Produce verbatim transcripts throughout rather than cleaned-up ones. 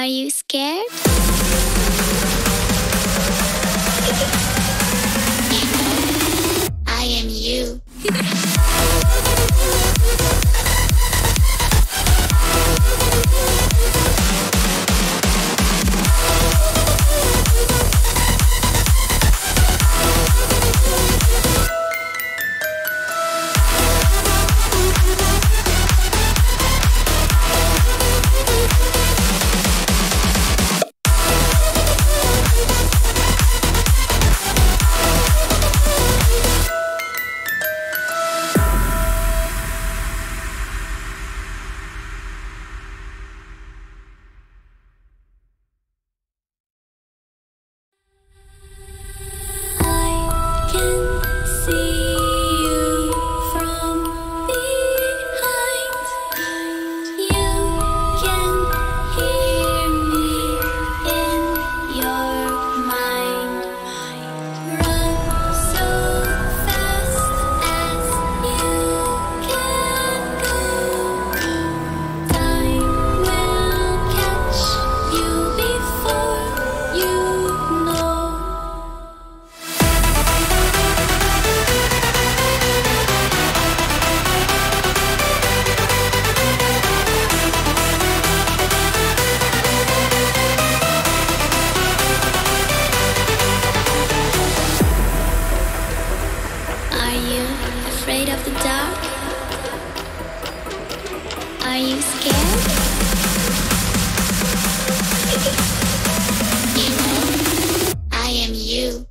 you scared? I am you. Afraid of the dark? Are you scared? You know, I am you.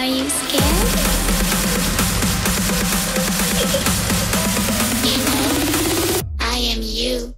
Are you scared? You know, I am you.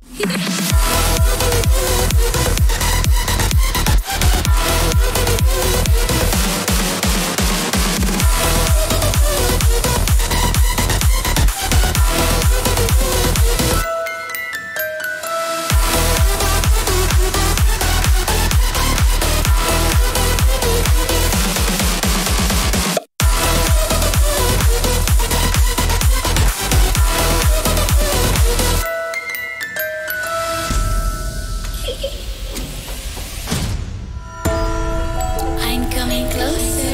I'm coming closer.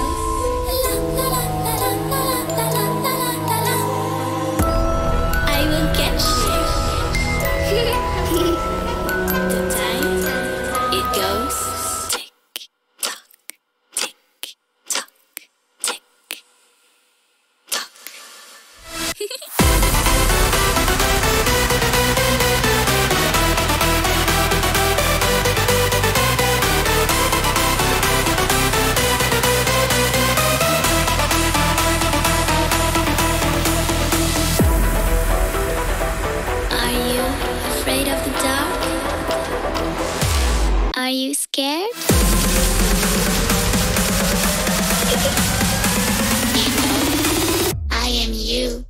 I will catch you. The time it goes tick tock, tick tock, tick tock. Afraid of the dark? Are you scared? You know, I am you.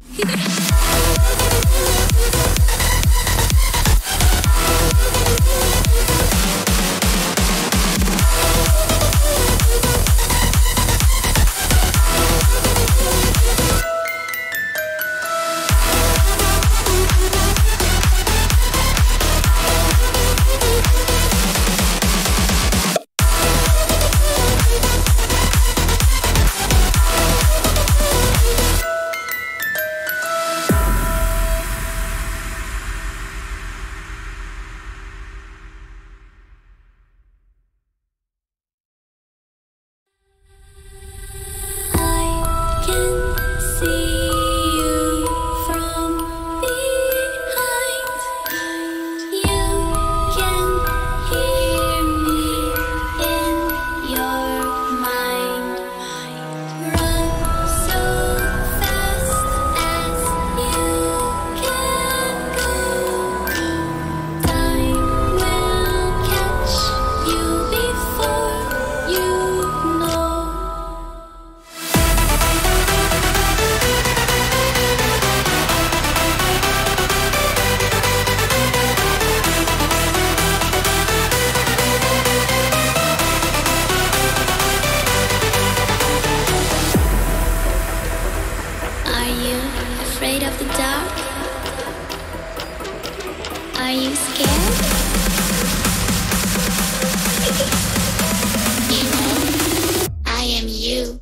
Afraid of the dark? Are you scared? You know, I am you.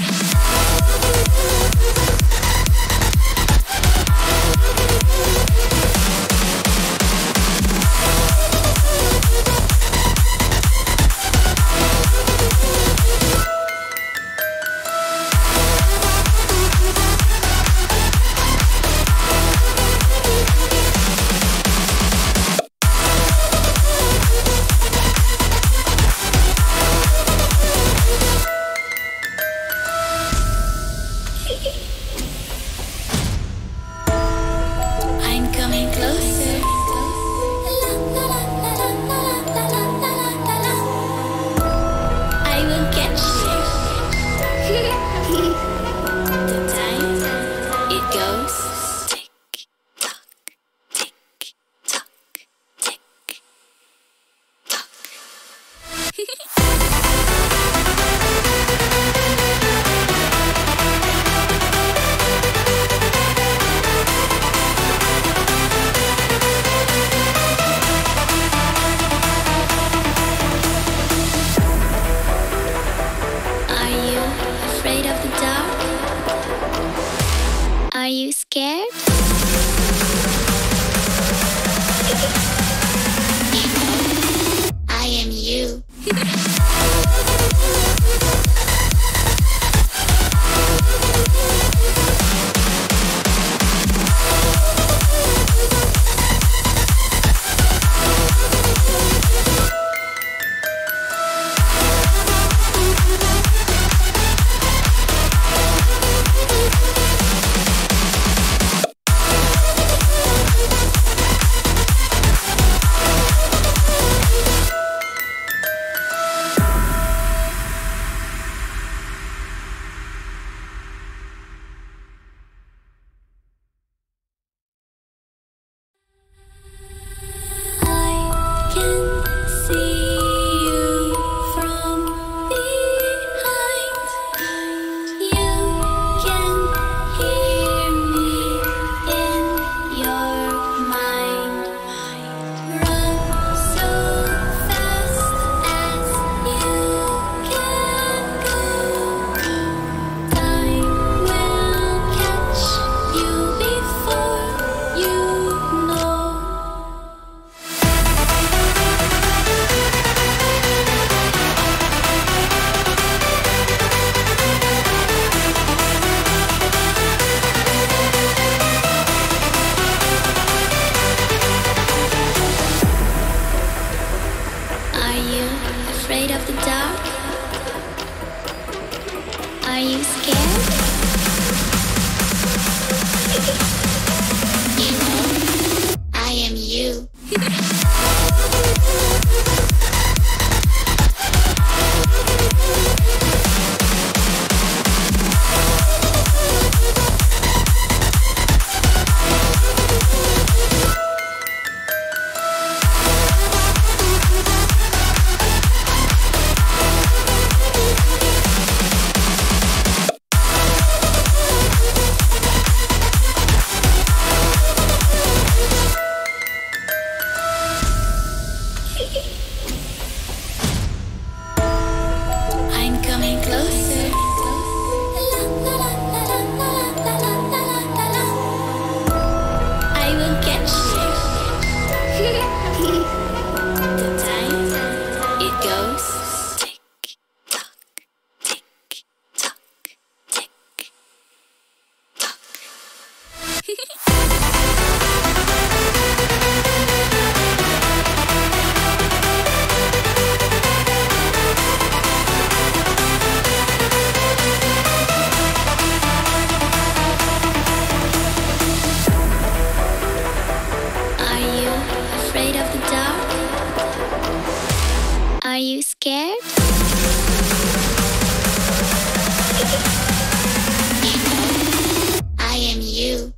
I'm coming closer. I will catch you. The time it goes tick tock, tick tock, tick tock. Afraid of the dark? Are you scared? You know, I am you. Are you scared? You know, I am you. I'm coming closer. I will catch you. The time it goes tick tock, tick tock, tick tock. Afraid of the dark? Are you scared? You know, I am you.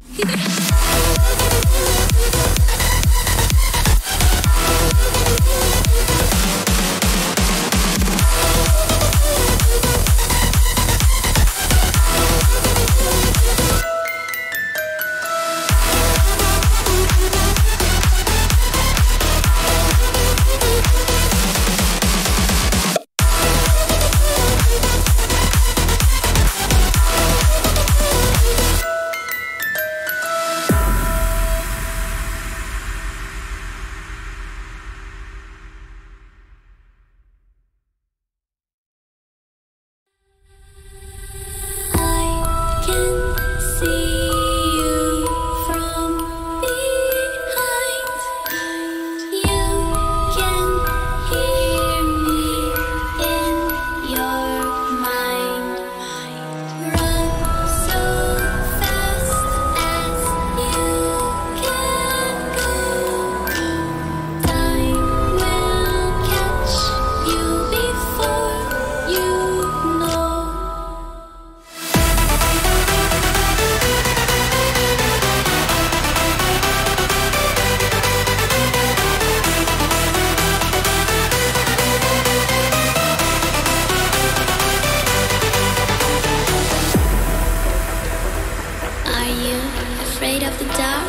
Afraid of the dark?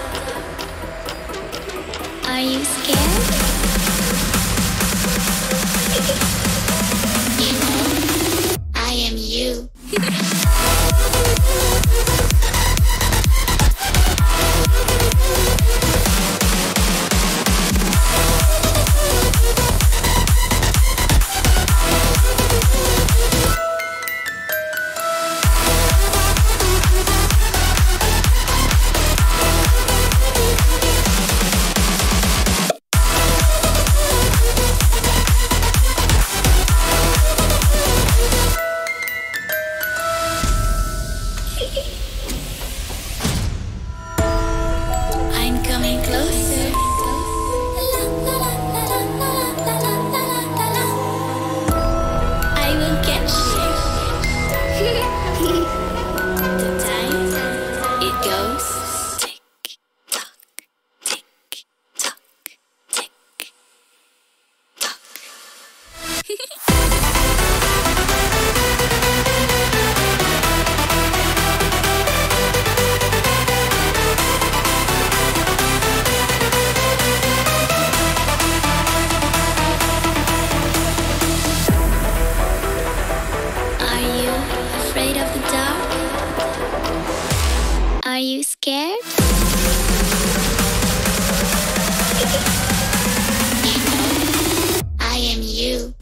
Are you scared? You know, I am you. I'm coming closer. I will catch you. The time it goes tick tock, tick tock, tick tock. Afraid of the dark? Are you scared? You know, I am you.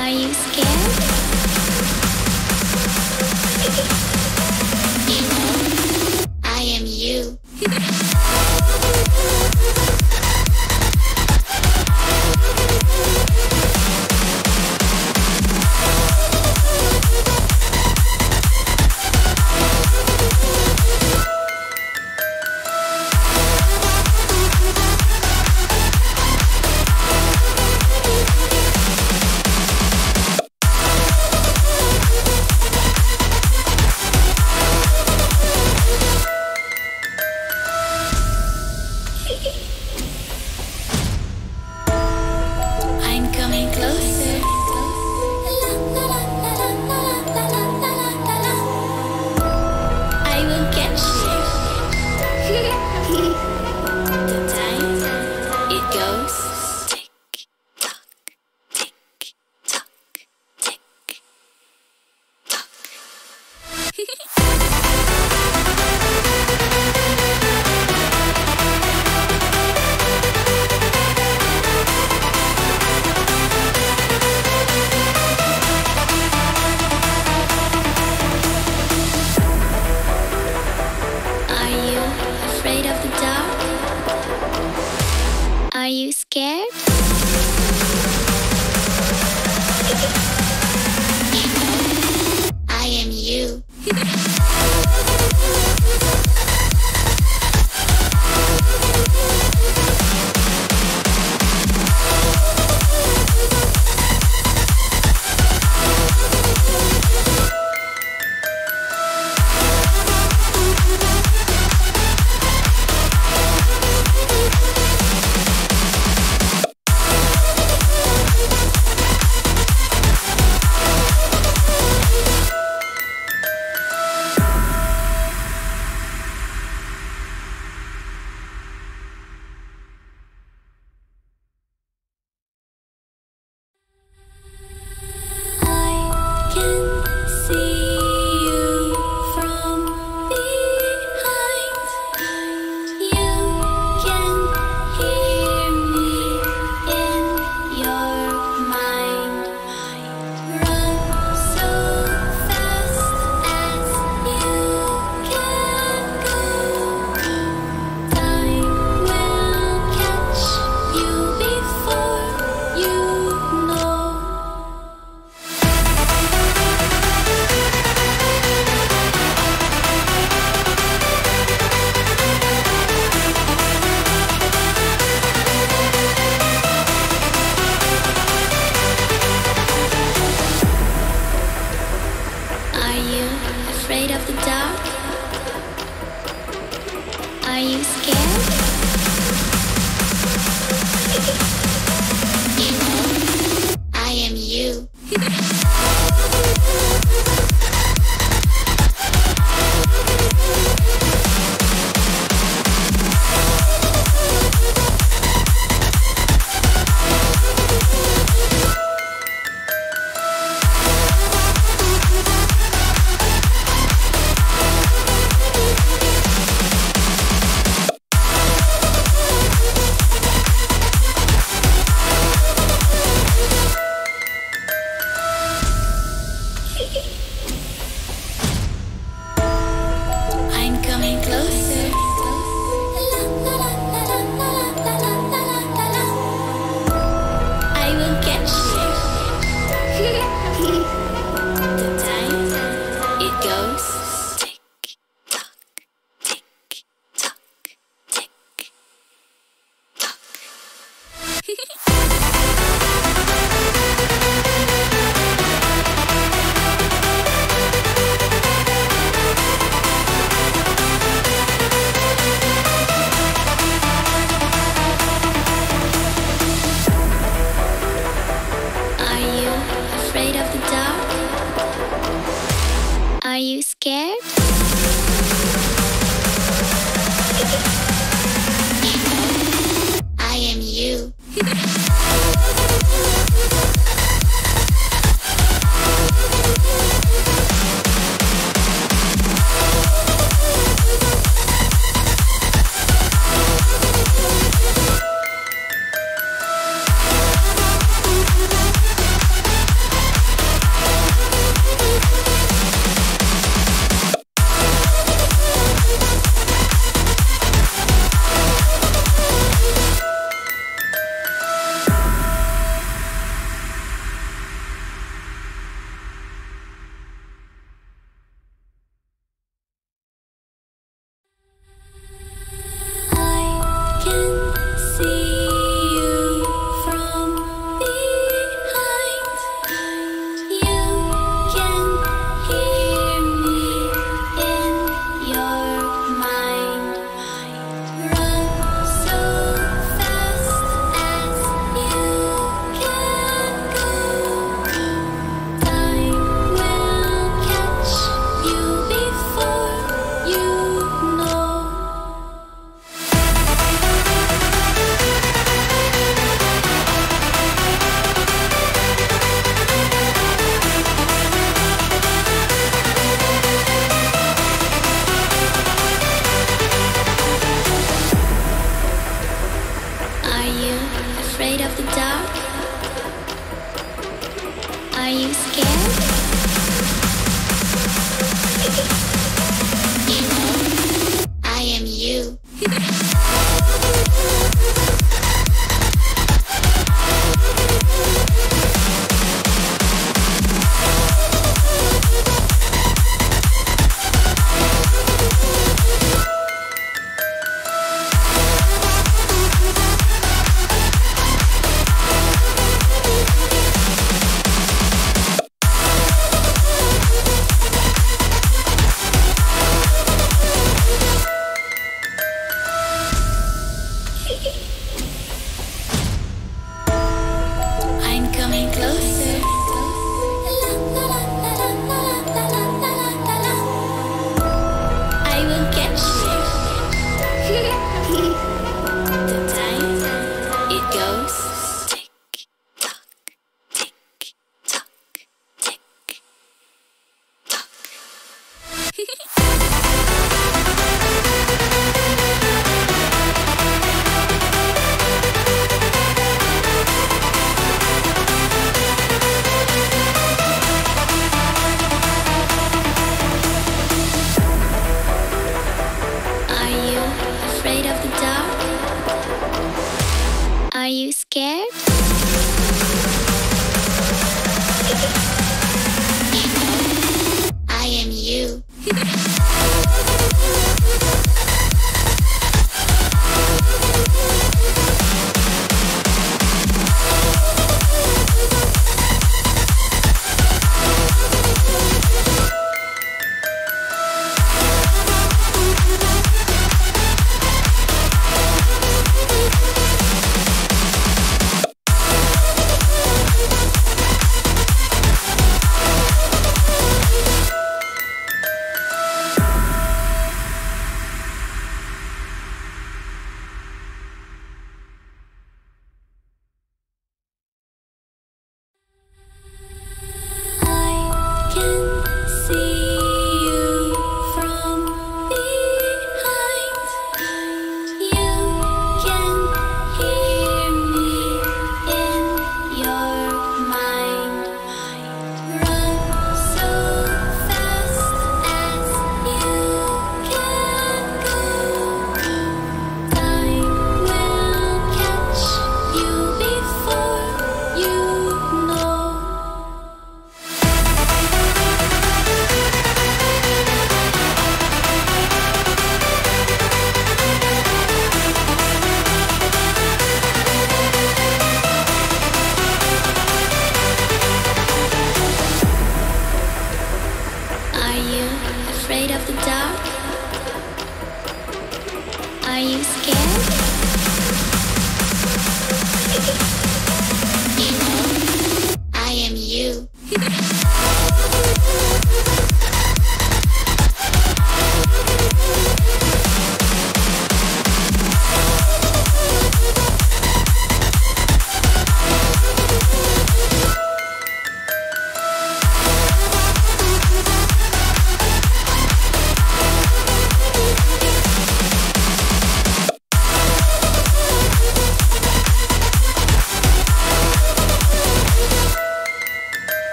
Are you scared? You know, I am you. I'm coming closer. I will catch you. The time it goes tick tock, tick tock, tick tock. Afraid of the dark? Are you scared? You know, I am you. Afraid of the dark? Are you scared? You know, I am you. I'm coming closer. I will catch you. The time it goes tick tock, tick tock, tick tock. Afraid of the dark? Are you scared? You know, I am you. Are you scared? You know, I am you.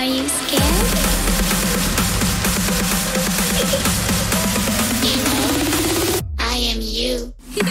Are you scared? You know, I am you.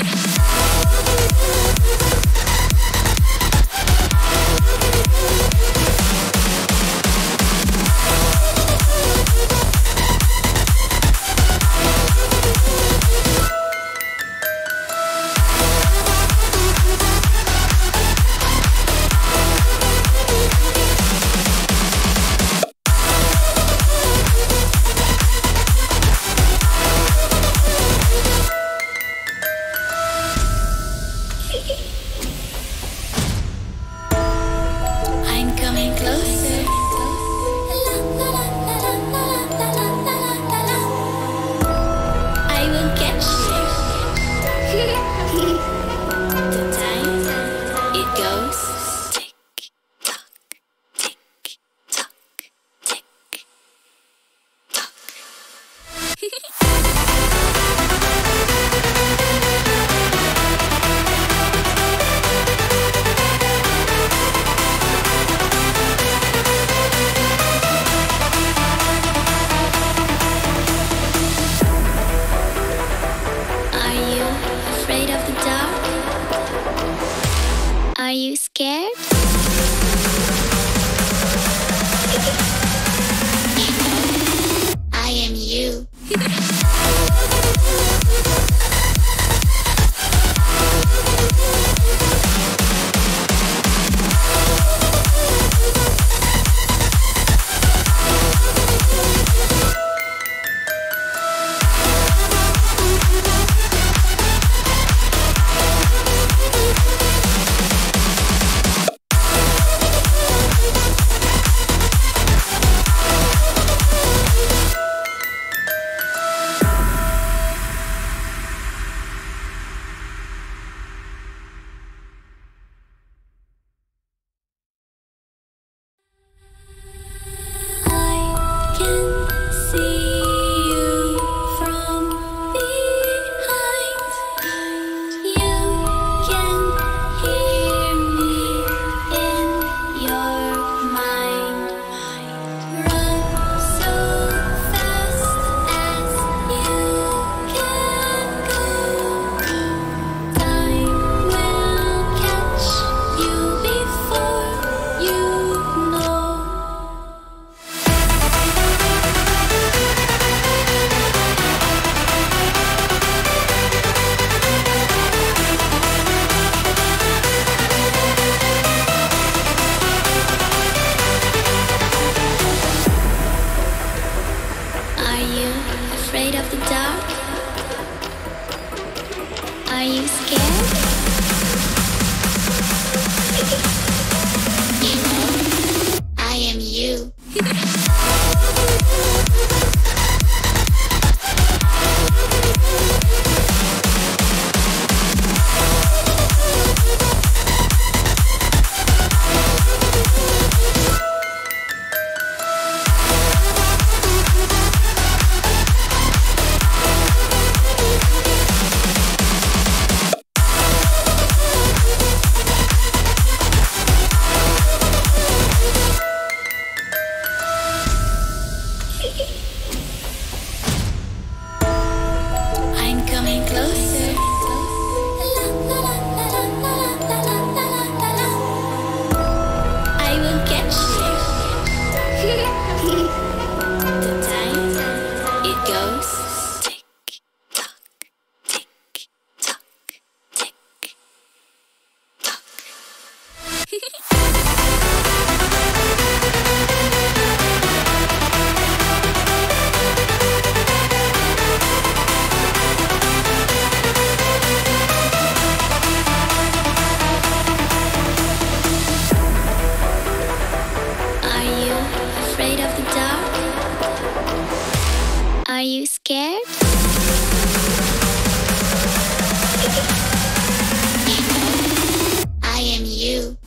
I'm coming closer. I will catch you. The time it goes tick tock, tick tock, tick tock. Afraid of the dark? Are you scared? You know, I am you. Afraid of the dark? Are you scared? You know, I am you. I'm coming closer. I will catch you. The time it goes tick tock, tick tock, tick tock. Afraid of the dark? Are you scared? You know, I am you.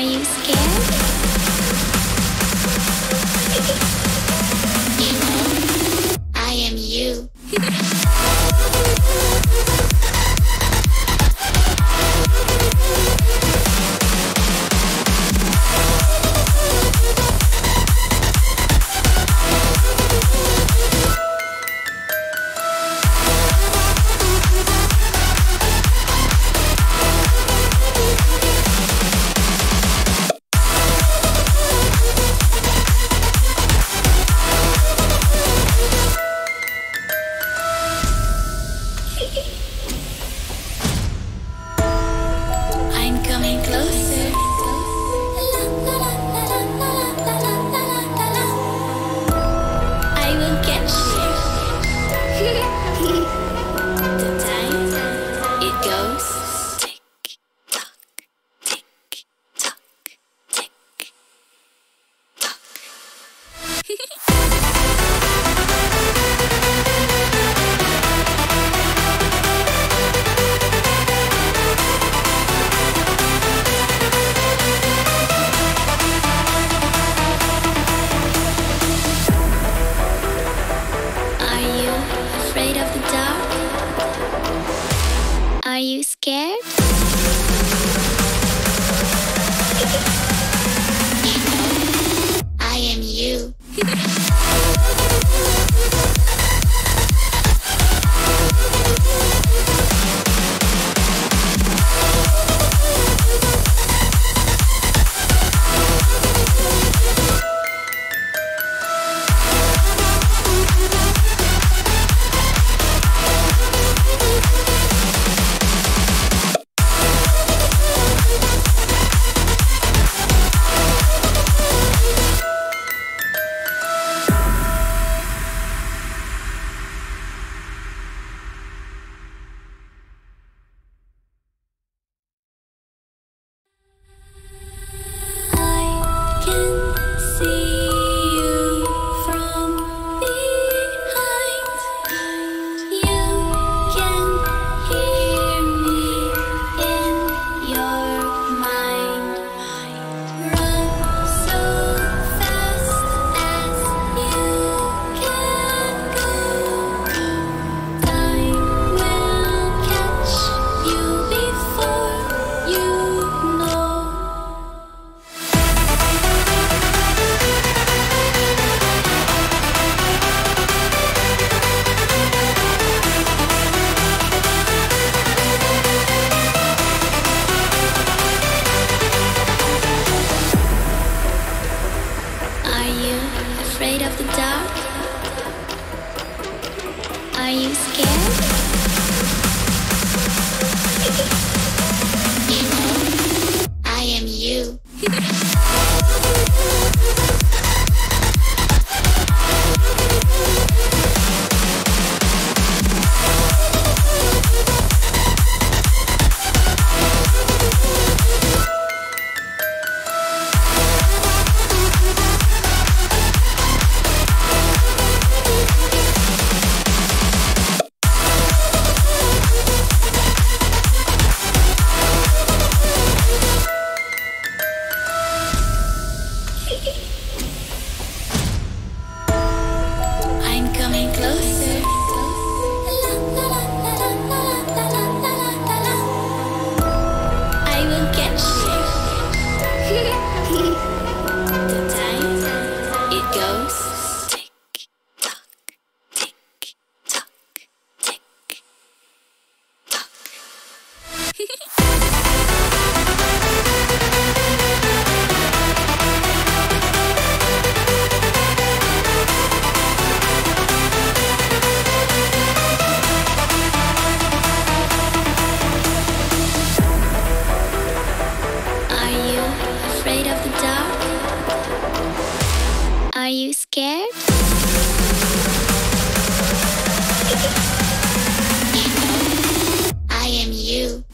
Are you scared? You know, I am you. I'm coming closer. I will catch you. The time it goes tick tock, tick tock, tick tock. Afraid of the dark? Are you scared? You know, I am you. Afraid of the dark? Are you scared? You know, I am you. I'm coming closer. I will catch you. The time it goes tick tock, tick tock, tick tock. Afraid of the dark? Are you scared? You know, I am you.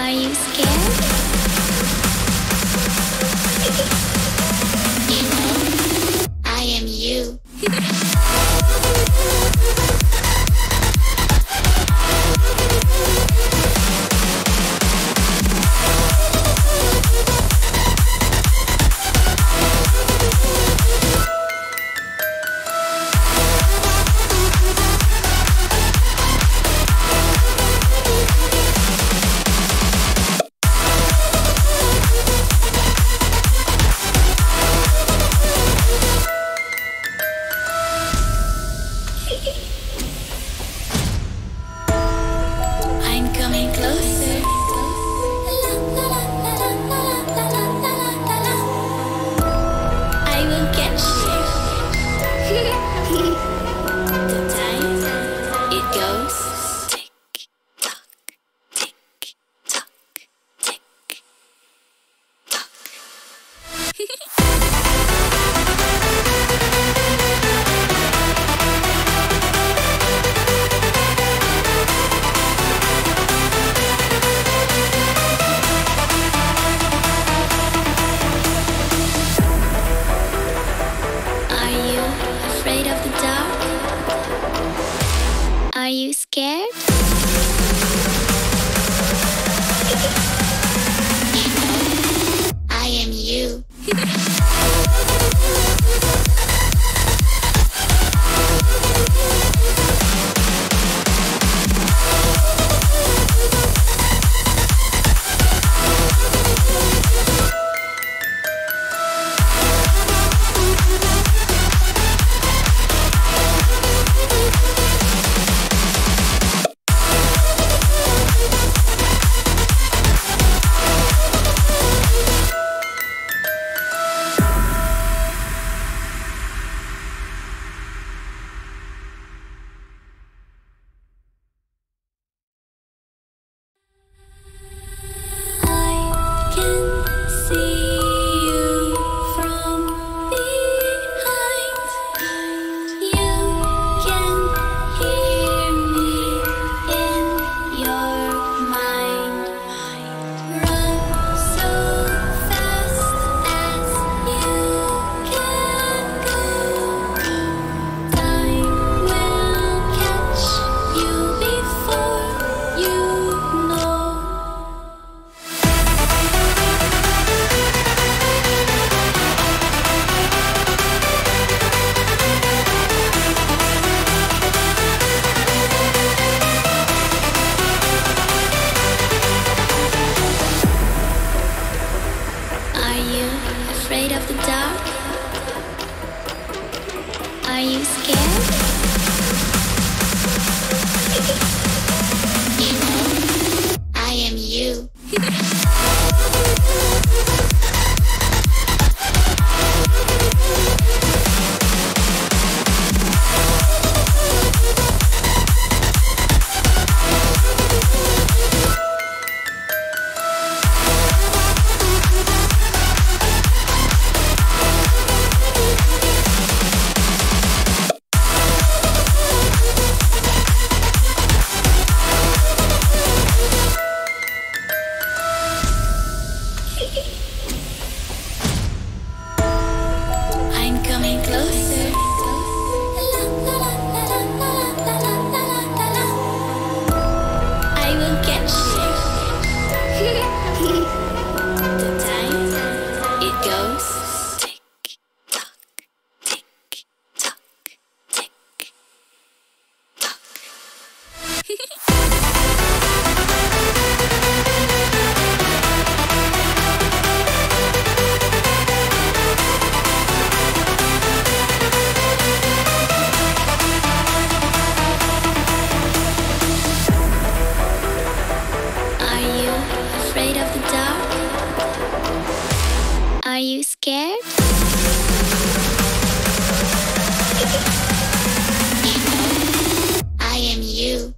Are you scared? You know, I am you. I'm coming closer. I will catch you. The time it goes tick tock, tick tock, tick tock. Afraid of the dark? Are you scared? You know, I am you. Afraid of the dark? Are you scared? You know, I am you. I'm coming closer. I will catch you. The time it goes tick tock, tick tock, tick tock. Afraid of the dark? Are you scared? You know, I am you.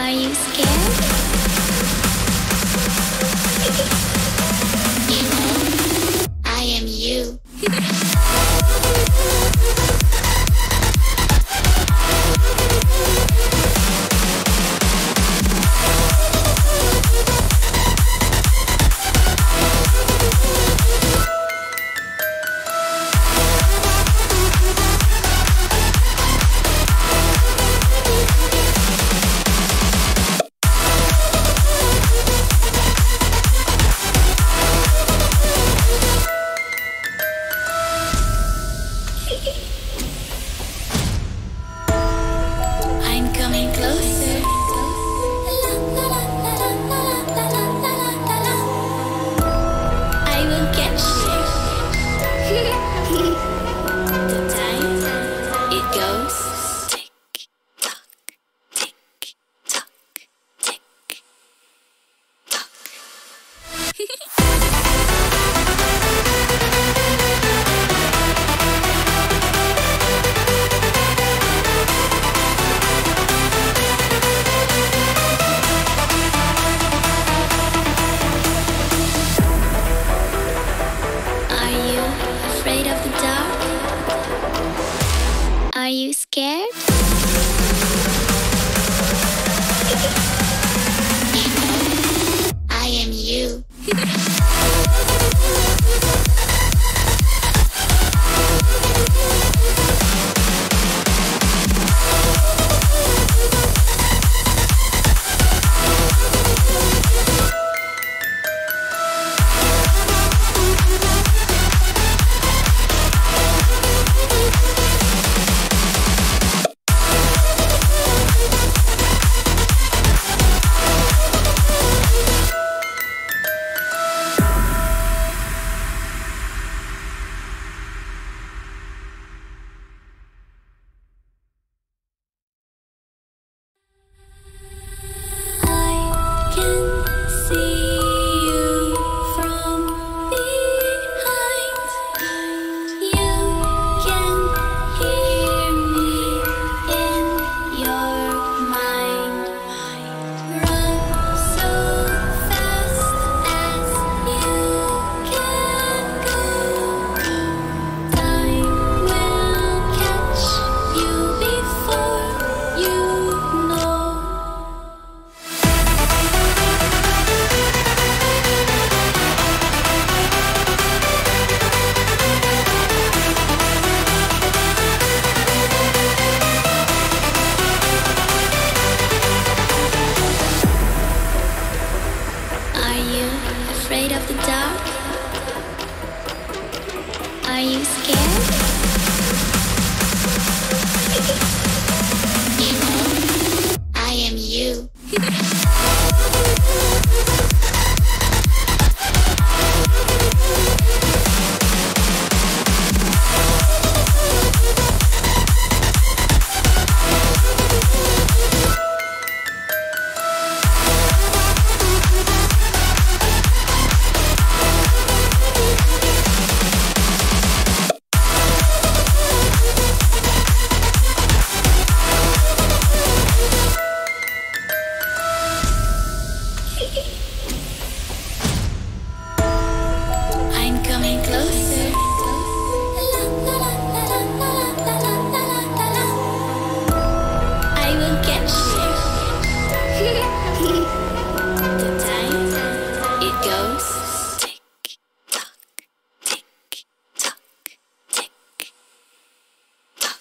Are you scared? You know, I am you. I'm coming closer. I will catch you. The time it goes tick tock, tick tock, tick tock. Afraid of the dark? Are you scared? You know, I am you. Afraid of the dark? Are you scared? You know, I am you. I'm coming closer. I will catch you. The time it goes tick tock, tick tock, tick tock.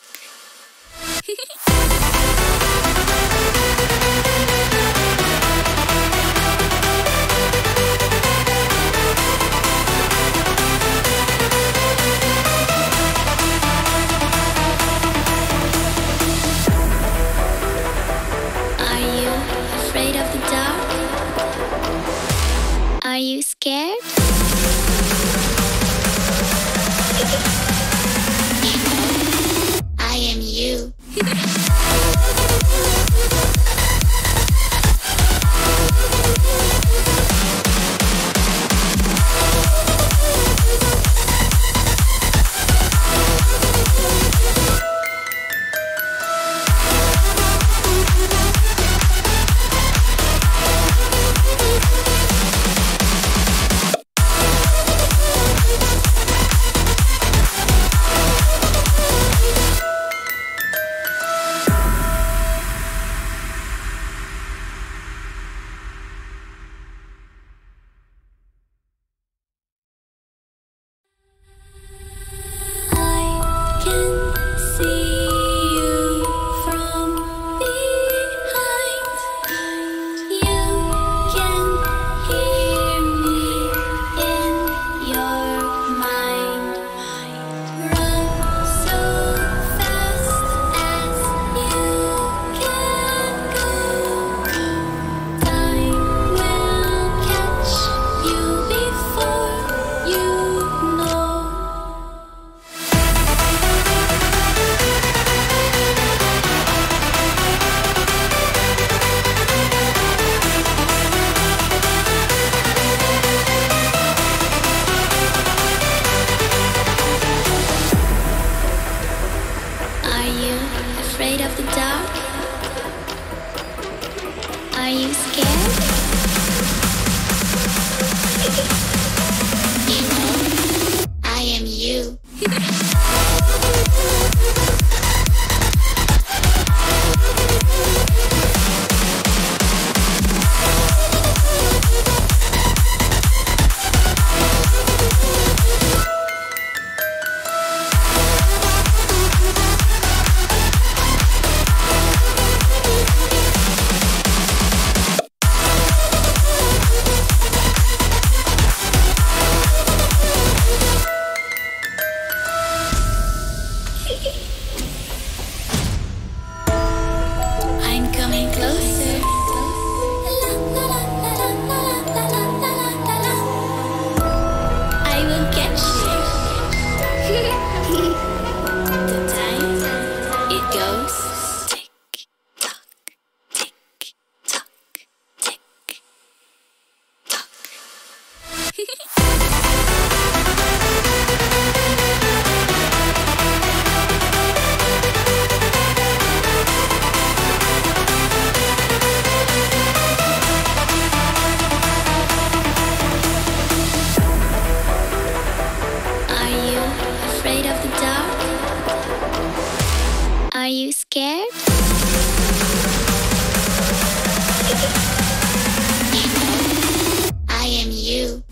Afraid of the dark? Are you scared? You know, I am you. Are you scared? You know, I am you. I'm coming closer. I will catch you. The time it goes tick tock, tick tock, tick tock. Afraid of the dark? Are you scared? You know, I am you.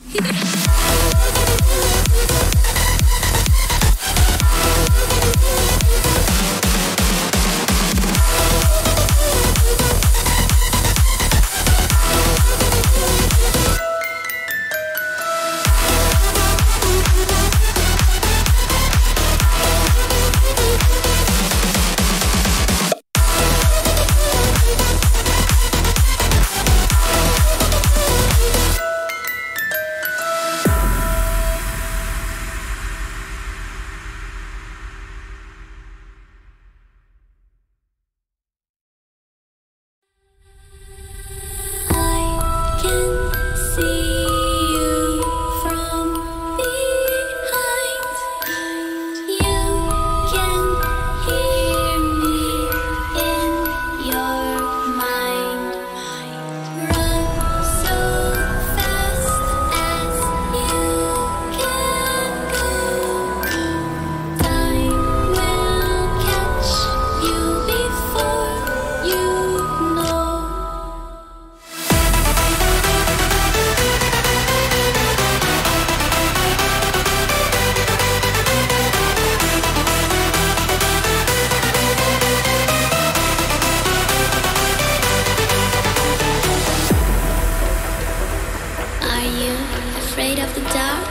Afraid of the dark?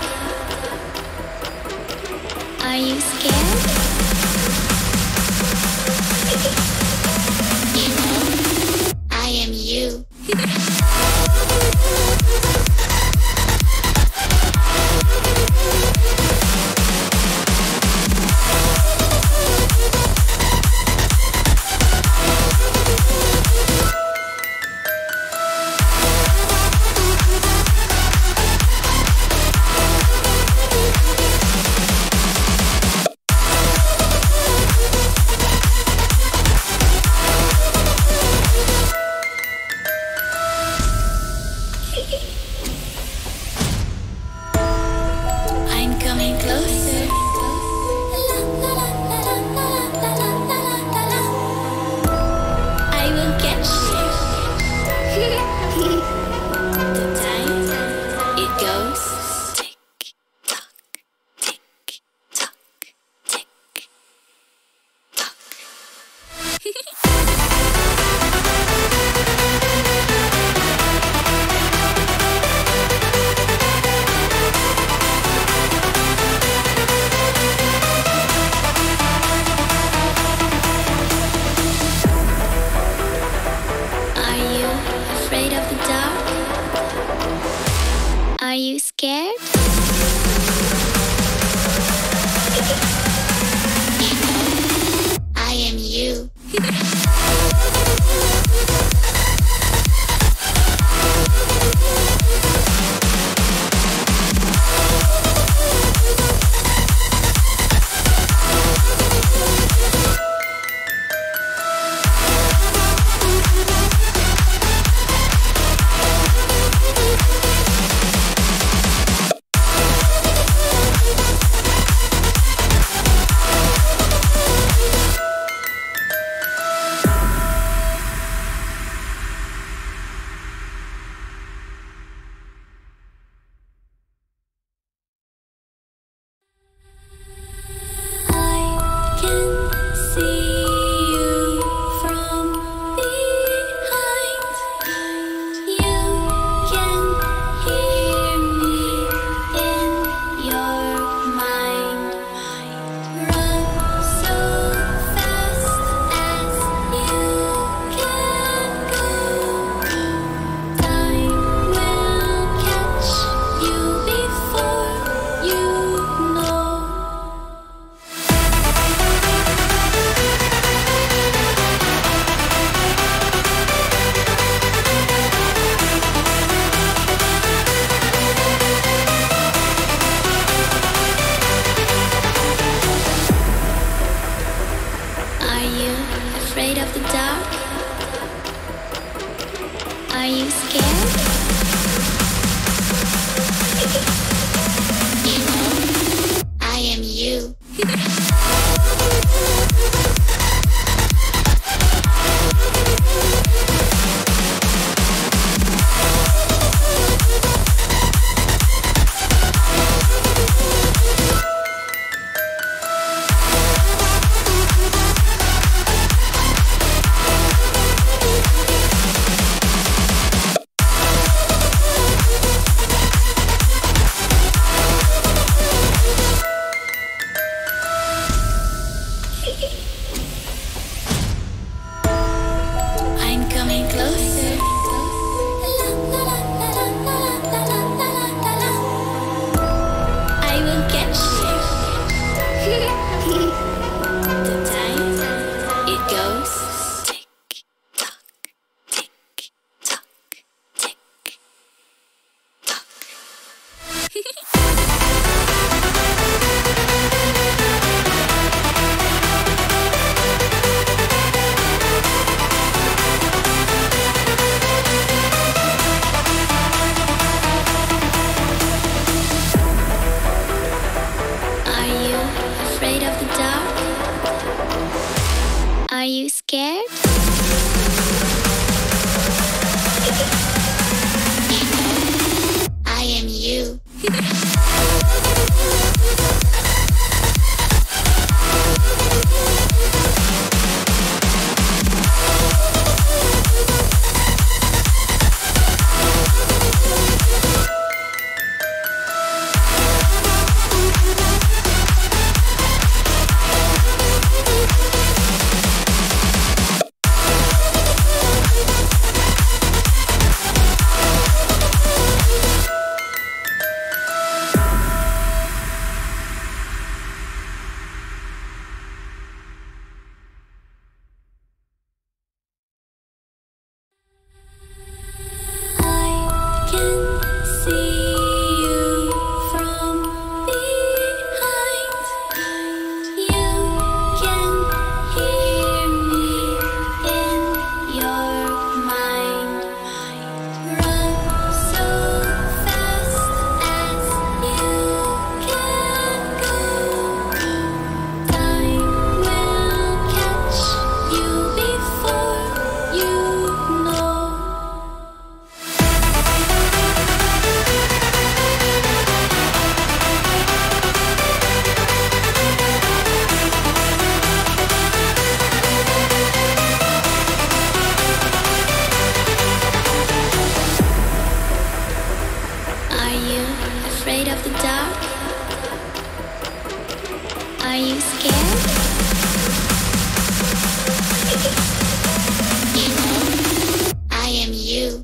Are you scared? You know, I am you. I'm coming closer. I will catch you. The time it goes tick tock, tick tock, tick tock. Afraid of the dark? Are you scared? You know, I am you. Are you scared? You know, I am you. I'm coming closer. I will catch you. The time it goes tick tock, tick tock, tick tock. Afraid of the dark? Are you scared? You know, I am you. Afraid of the dark? Are you scared? You know, I am you.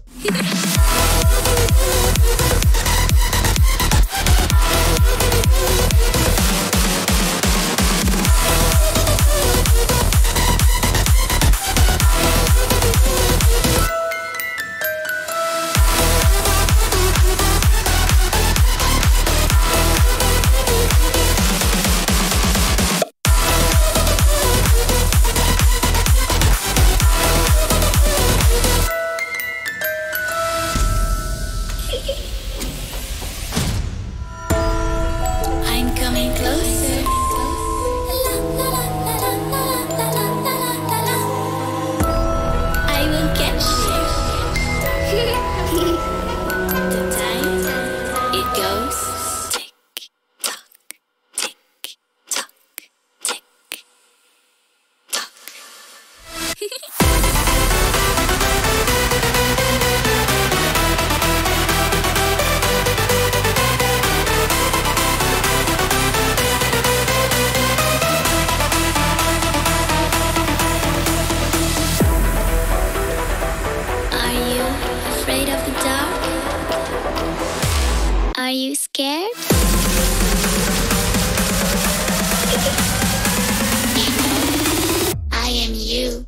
I'm coming closer. I will catch you. The time it goes tick tock, tick tock, tick tock. Afraid of the dark? Are you scared? You know, I am you.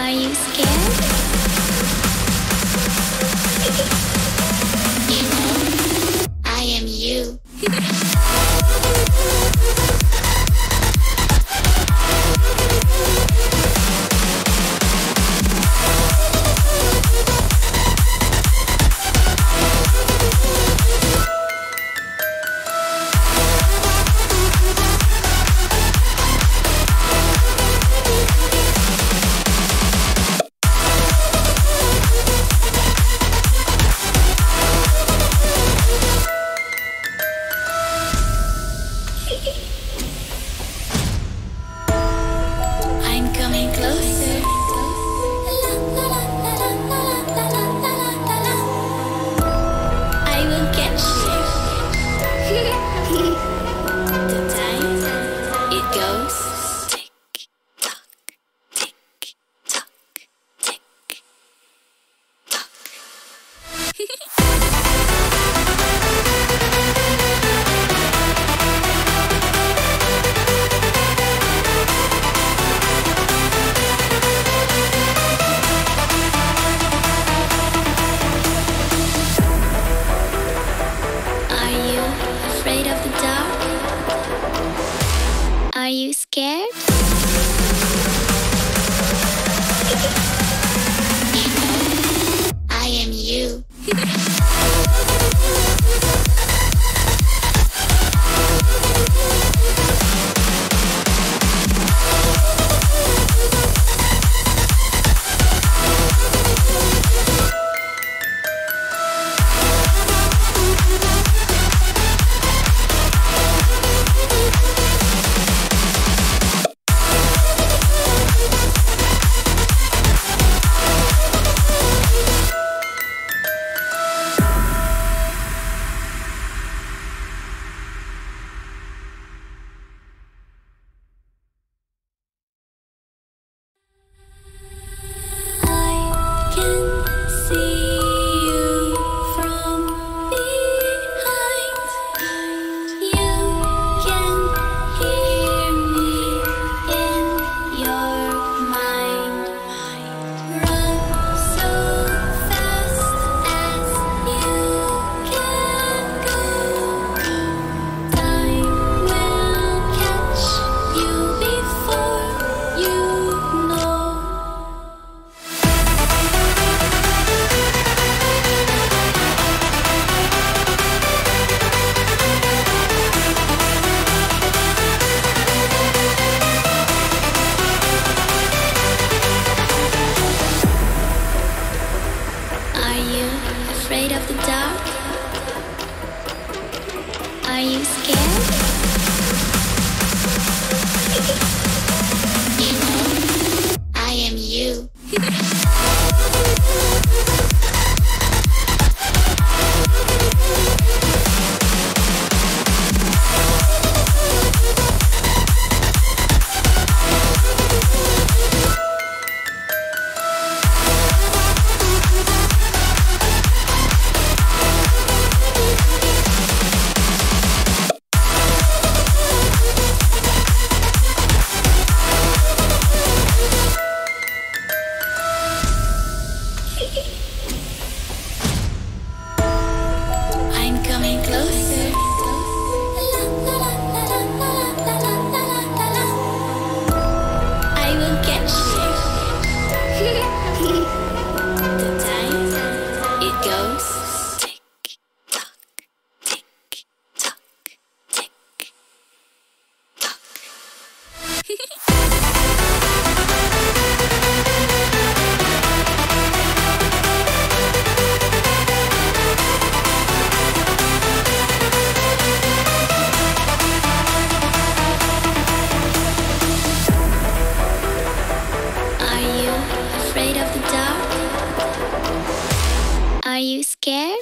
Are you scared? You know, I am you. I'm coming closer. I will catch you. The time it goes tick tock, tick tock, tick tock. Afraid of the dark? Are you scared? You know, I am you. Afraid of the dark? Are you scared? You know, I am you. I'm coming closer. I will catch you. The time it goes tick tock, tick tock, tick tock. Afraid of the dark? Are you scared?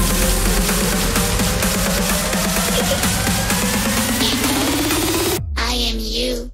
You know, I am you.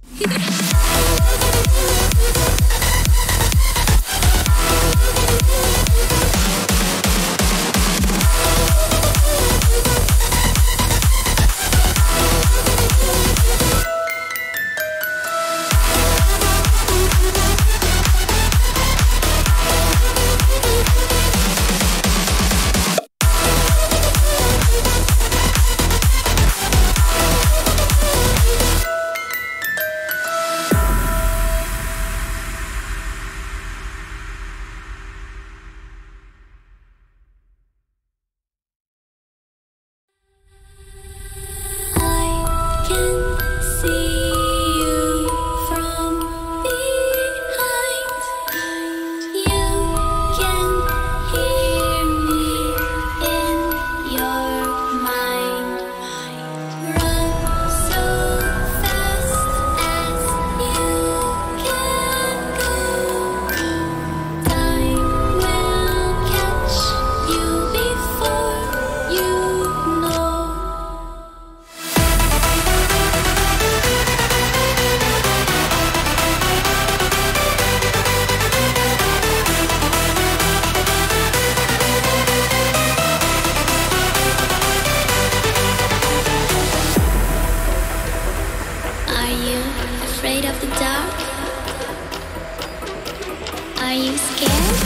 Are you scared?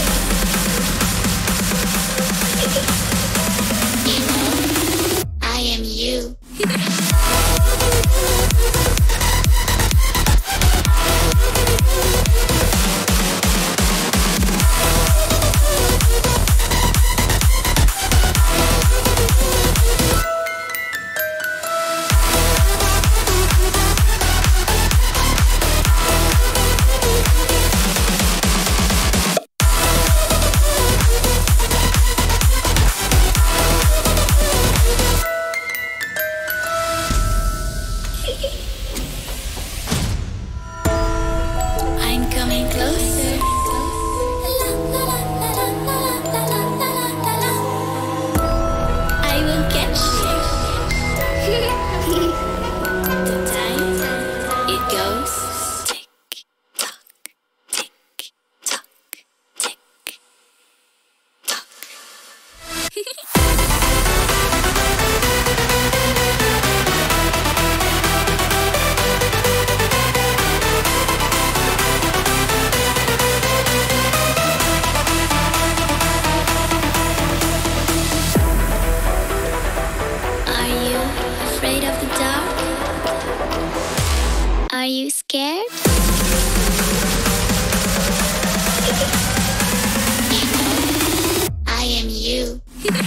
You know, I am you. I'm coming closer. I will catch you. The time it goes tick tock, tick tock, tick tock. Afraid of the dark? Are you scared? You know, I am you.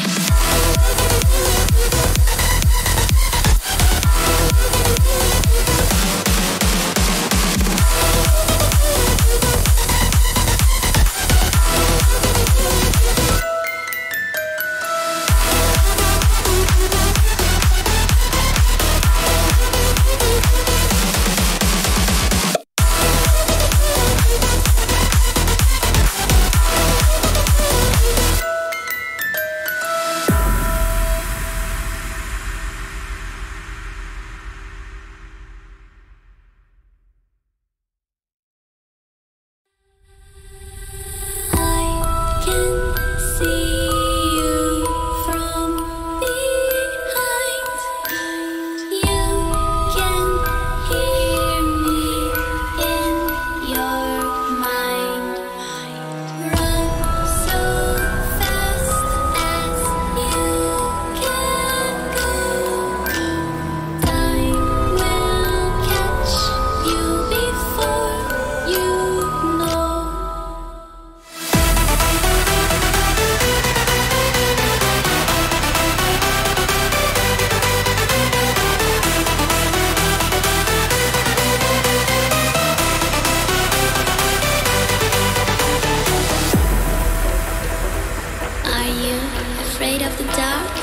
Afraid of the dark?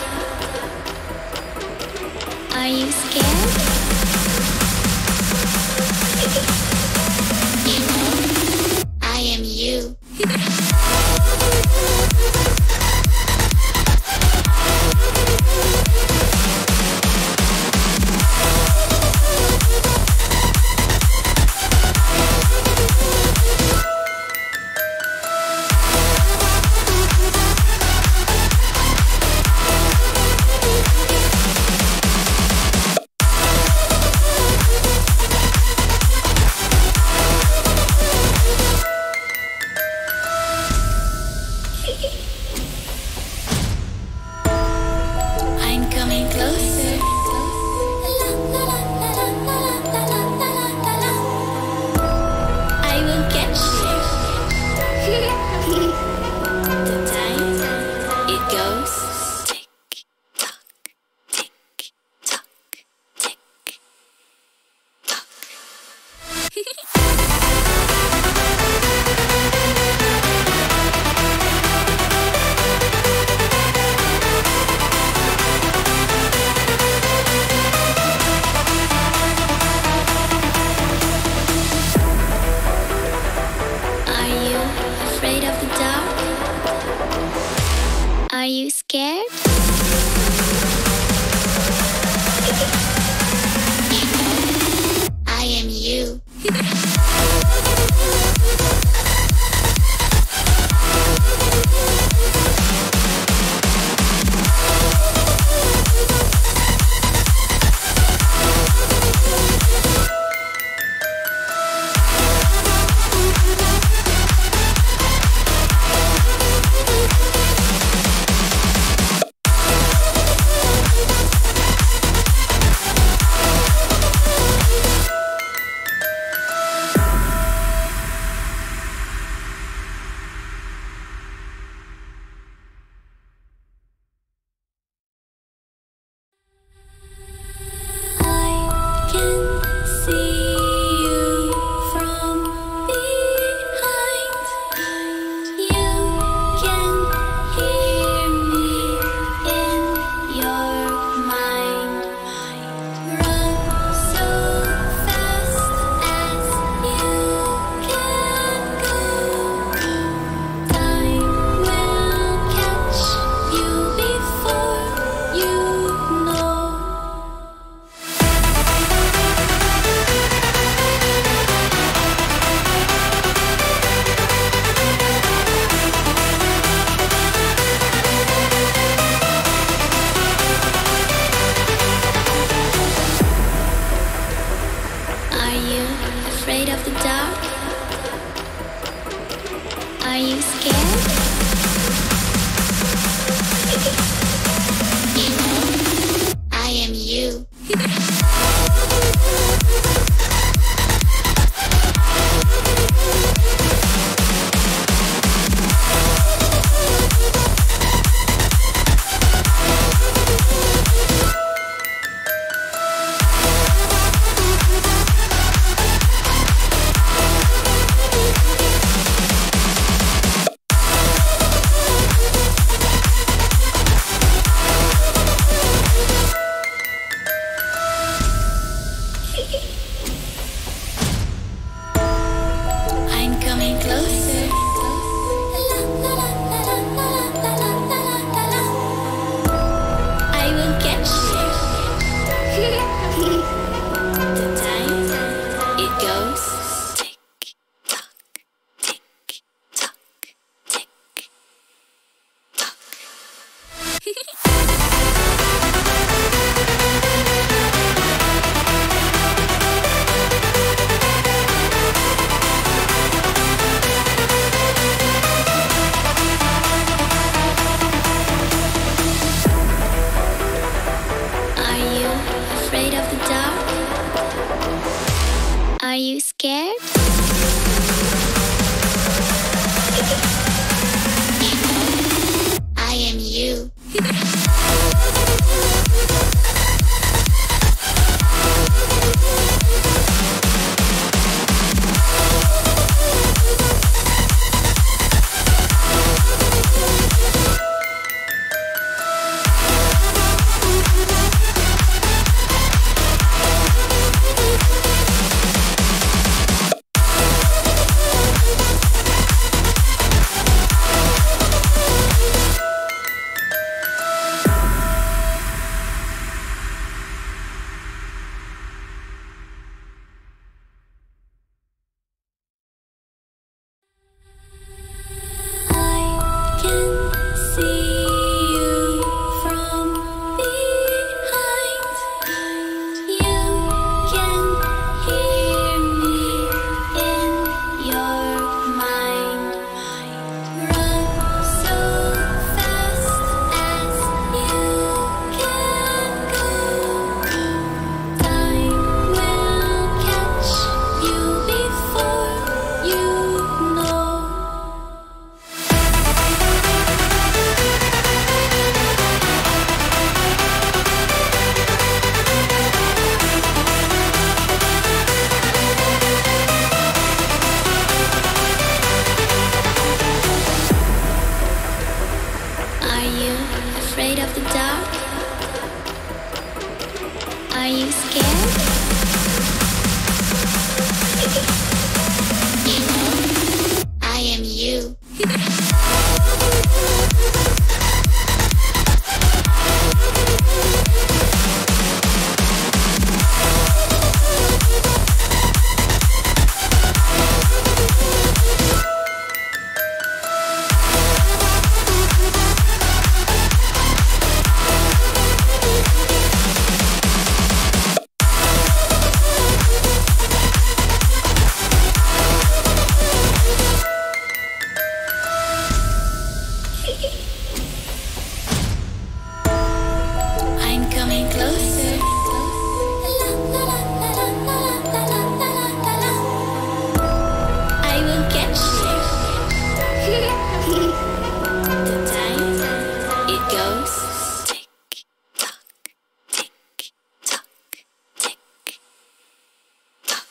Are you scared? You know, I am you. I'm coming closer. I will catch you. The time it goes tick tock, tick tock, tick tock. Afraid of the dark? Are you scared? You know, I am you. Are you scared? You know, I am you. I'm coming closer. I will catch you. The time it goes tick tock, tick tock, tick tock. Afraid of the dark? Are you scared? You know, I am you. Afraid of the dark? Are you scared? You know, I am you. I'm coming closer. I will catch you. The time it goes tick tock, tick tock, tick tock.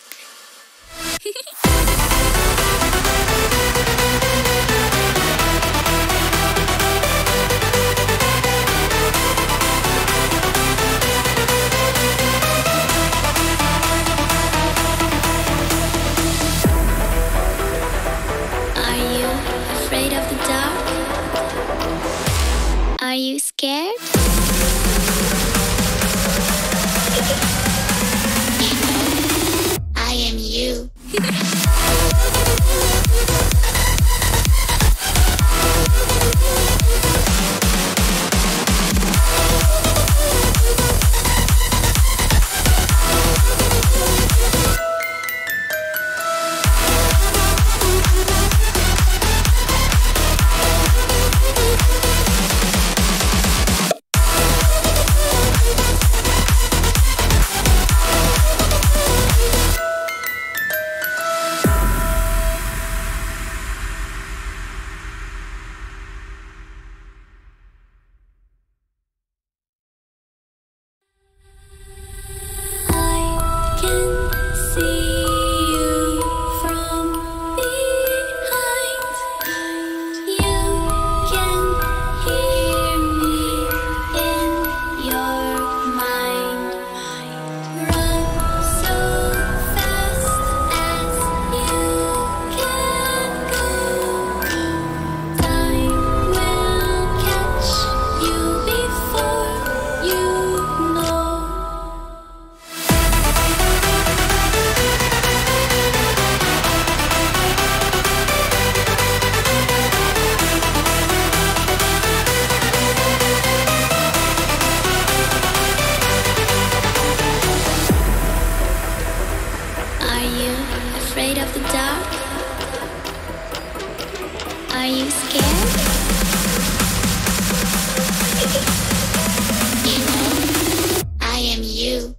Afraid of the dark? Are you scared? You know, I am you. Are you scared? You know, I am you.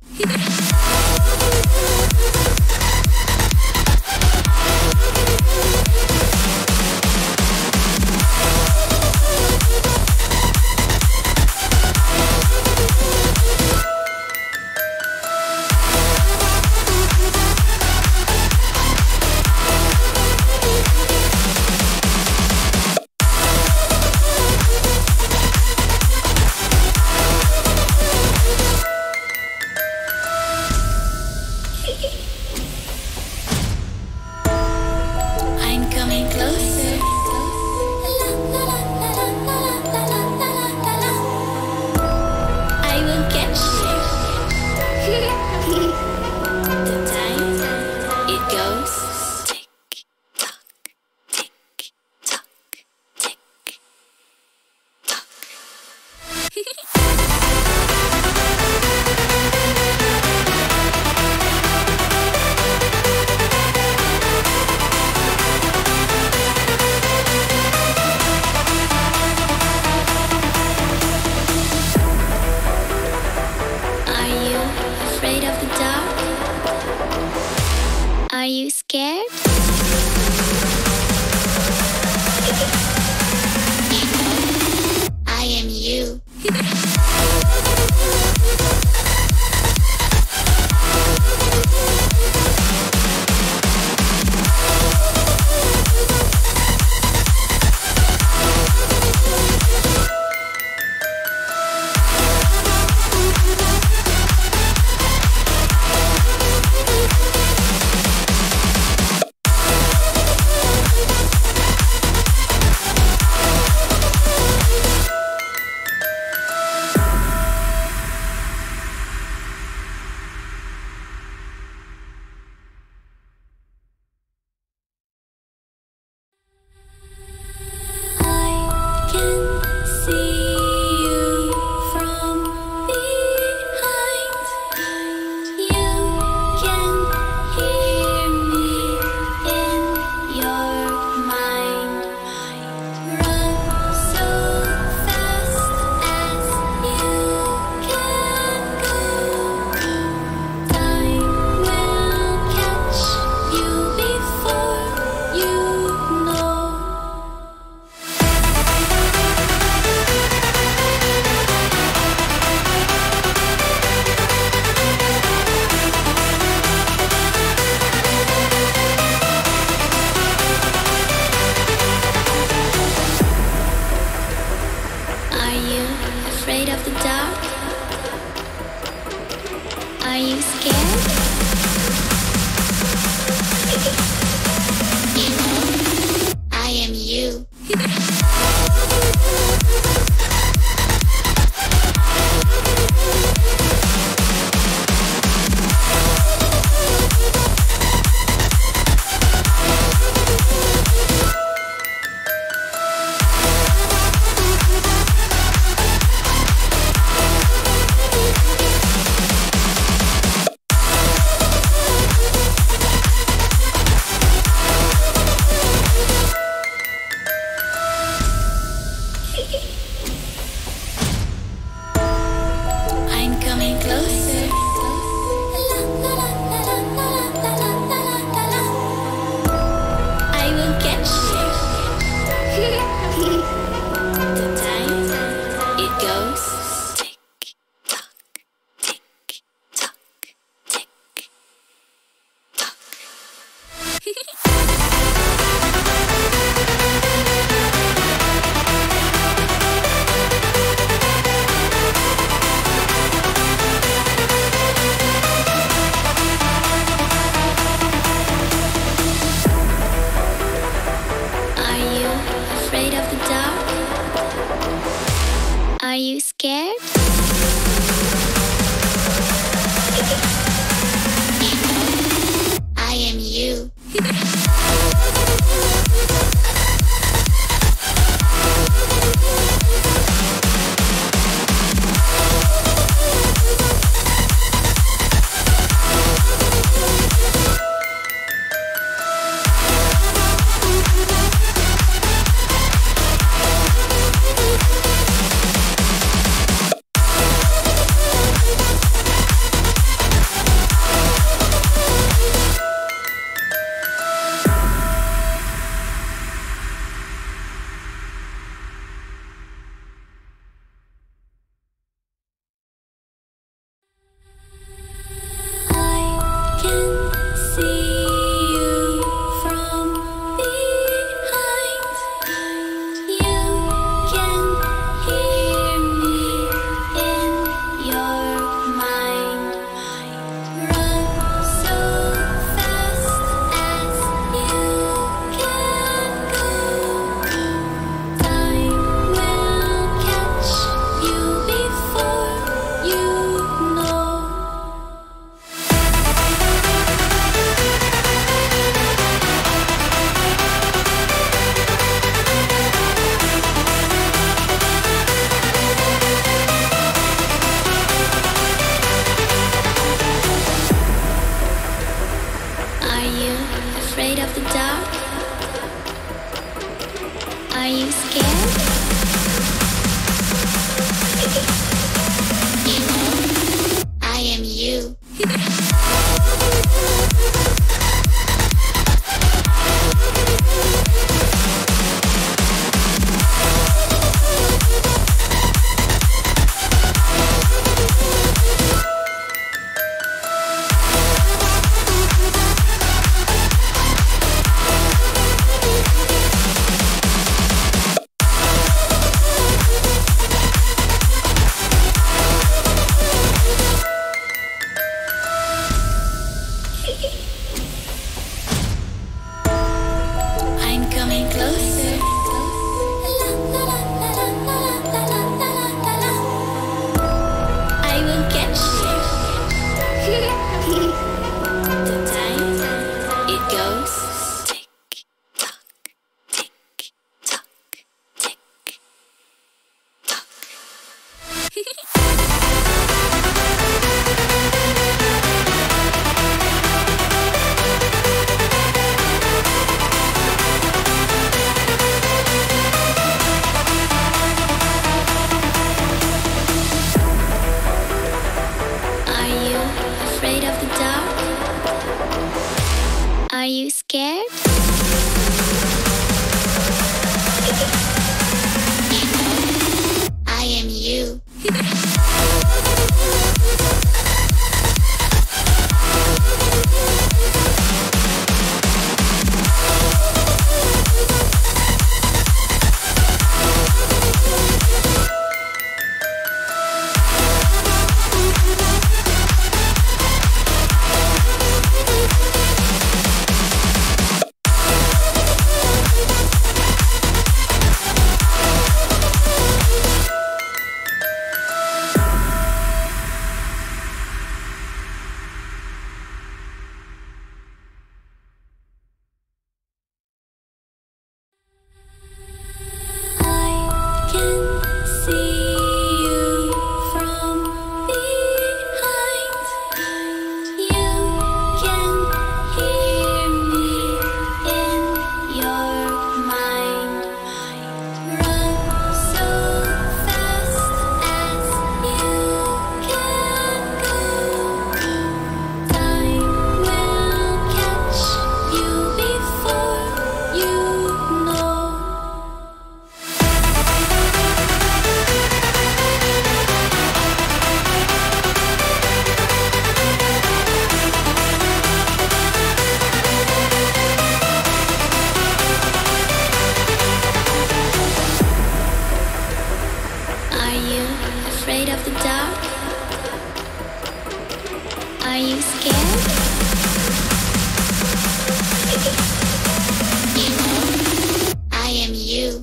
I'm coming closer. I will catch you. The time it goes tick tock, tick tock, tick tock. Afraid of the dark? Are you scared? You know, I am you. Afraid of the dark? Are you scared? You know, I am you. I'm coming closer. I will catch you. The time it goes tick tock, tick tock, tick tock. Afraid of the dark? Are you scared? You know, I am you. Are you scared? You know, I am you. I'm coming closer. I will catch you. The time it goes tick tock, tick tock, tick tock. Afraid of the dark? Are you scared? You know, I am you. Afraid of the dark? Are you scared? You know, I am you.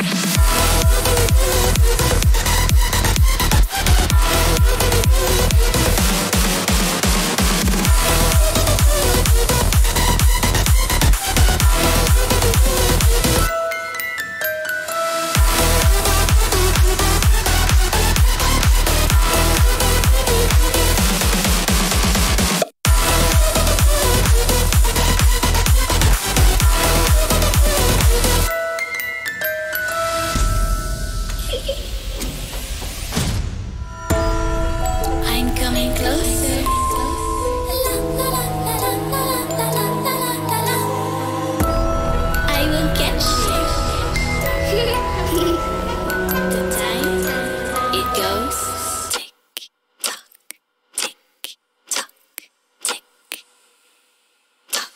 I'm coming closer. I will catch you. The time it goes tick tock, tick tock, tick tock.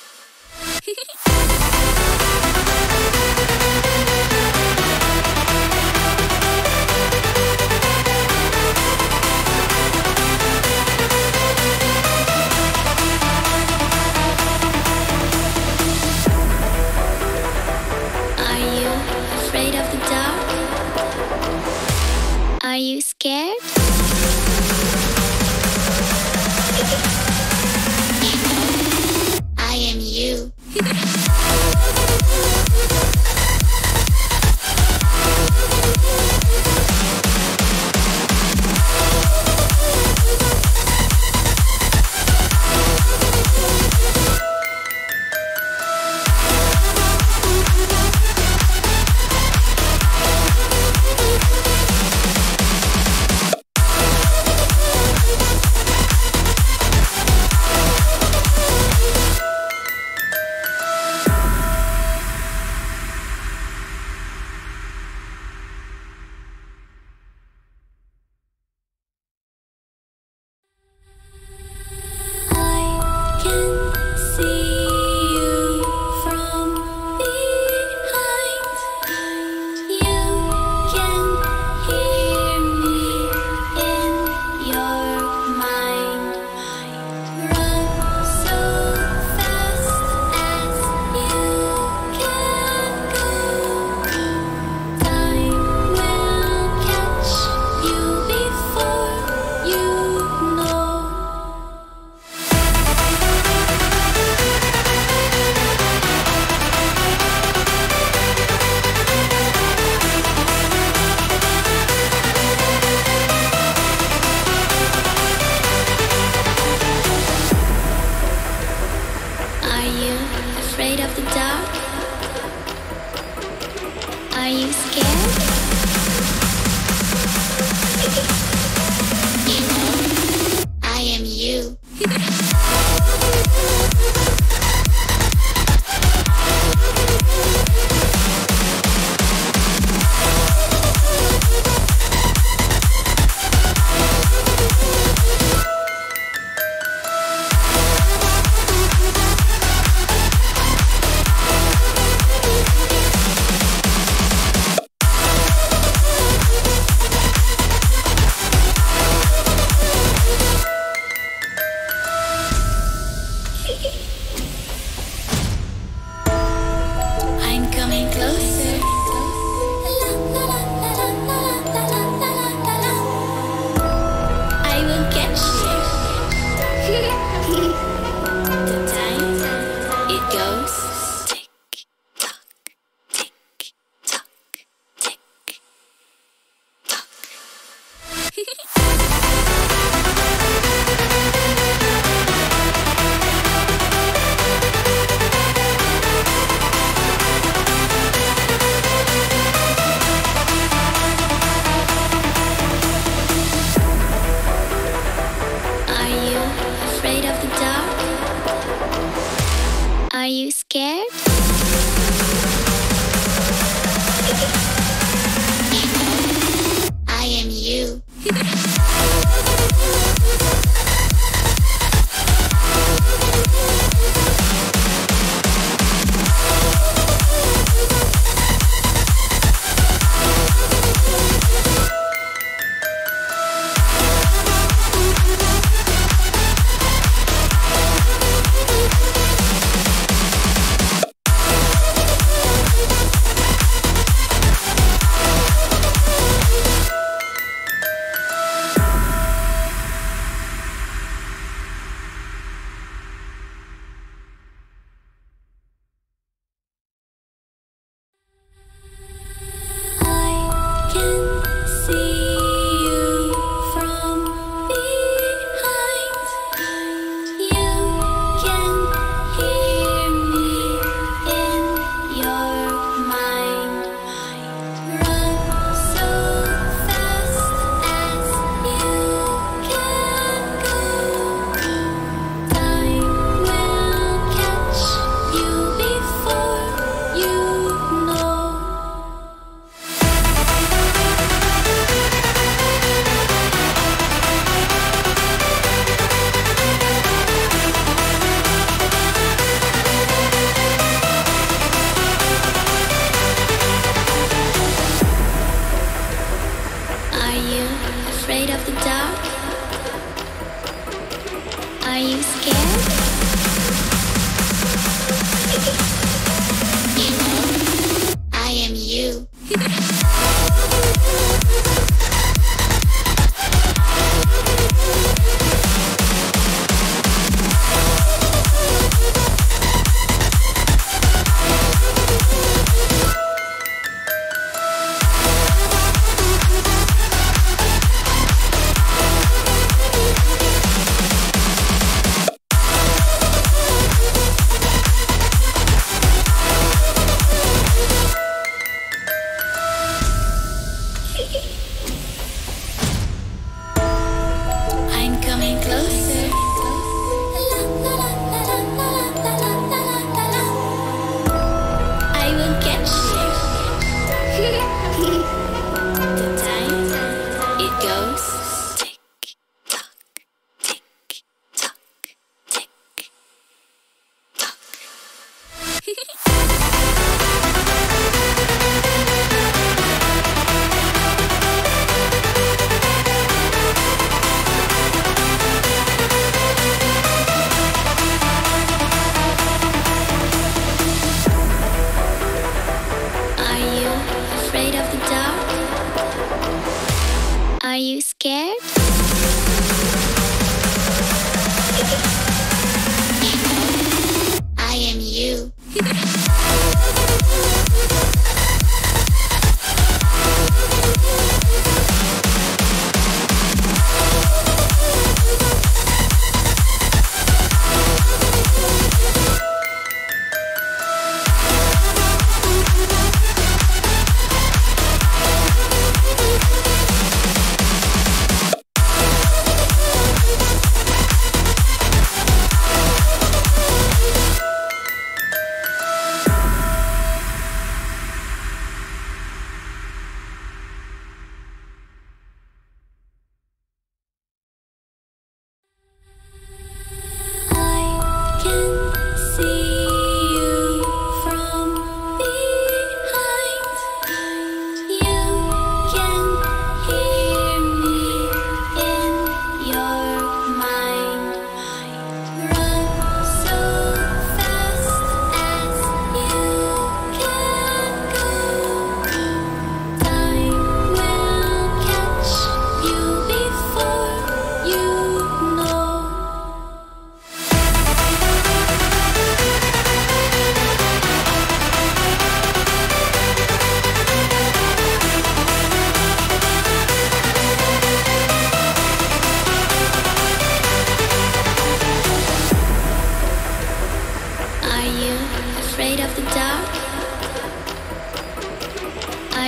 Afraid of the dark? Are you scared? You know, I am you. Are you scared? You know, I am you.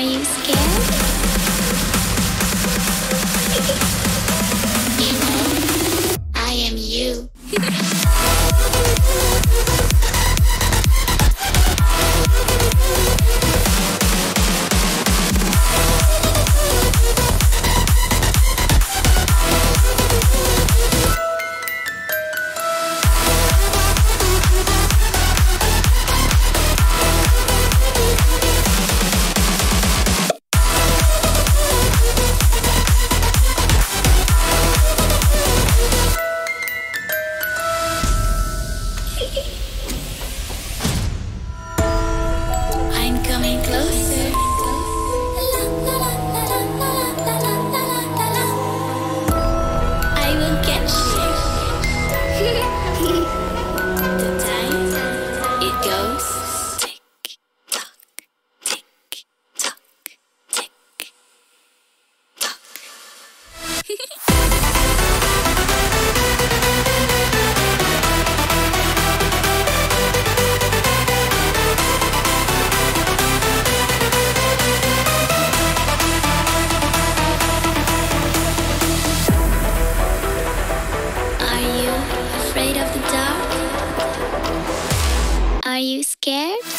Are you scared? You know, I am you. I'm coming closer. I will catch you. The time it goes tick tock, tick tock, tick tock. Are you afraid of the dark? Are you scared?